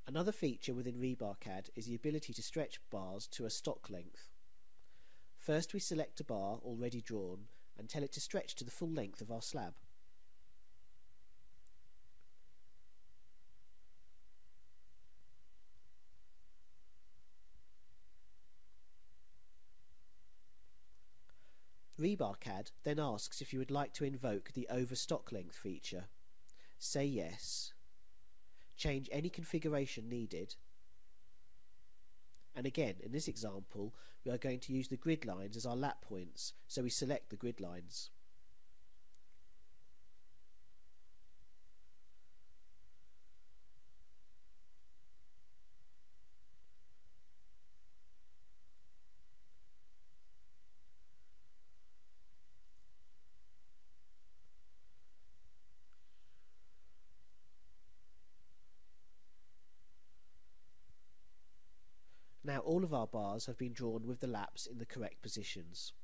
Another feature within RebarCAD is the ability to stretch bars to a stock length. First we select a bar already drawn and tell it to stretch to the full length of our slab. RebarCAD then asks if you would like to invoke the over stock length feature. Say yes. Change any configuration needed. And again, in this example, we are going to use the grid lines as our lap points, so we select the grid lines. Now all of our bars have been drawn with the laps in the correct positions.